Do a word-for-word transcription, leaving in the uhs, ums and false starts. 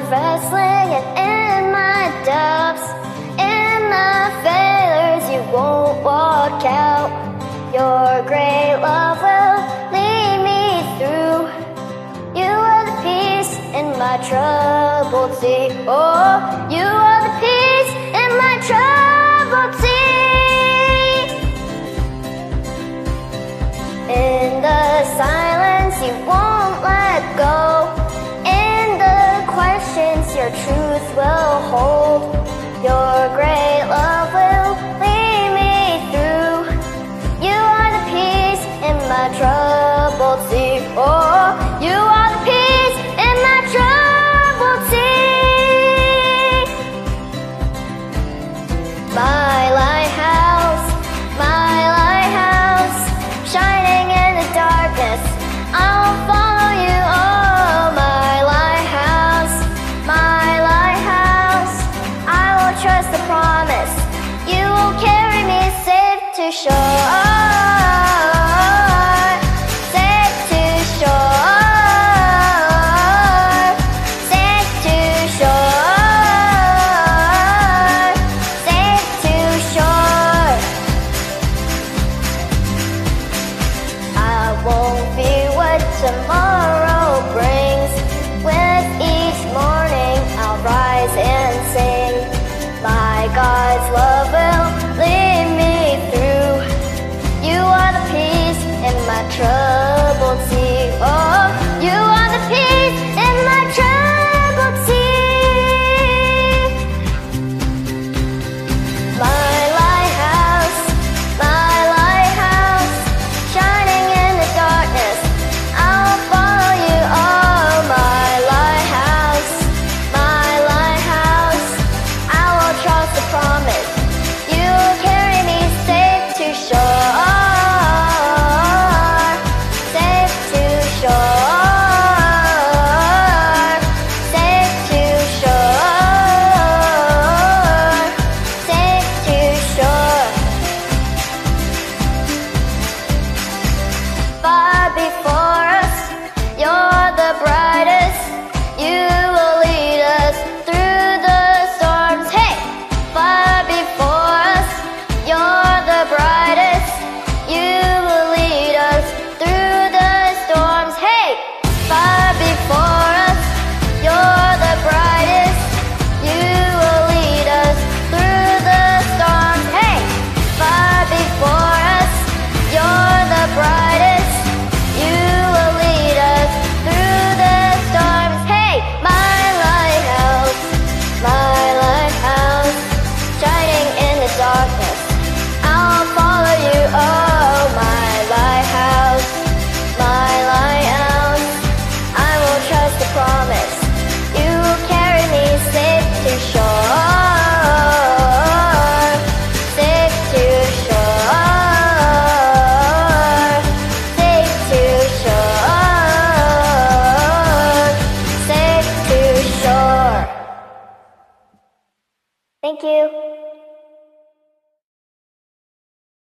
wrestling and in my doubts, in the failures you won't walk out. Your great love will lead me through. You are the peace in my troubled sea. Oh, you are the peace in my troubled sea. In the silence you won't let go. In the questions your truth will hold. Your great love will lead me through. You are the peace in my troubled sea. Oh, you are the peace in my troubled sea. My lighthouse, my lighthouse, shining in the darkness, I'll follow you. Oh, my lighthouse, my lighthouse, I will trust the promise. You will carry me safe to shore. Safe to shore. Safe to shore. Safe to shore. I won't fear what tomorrow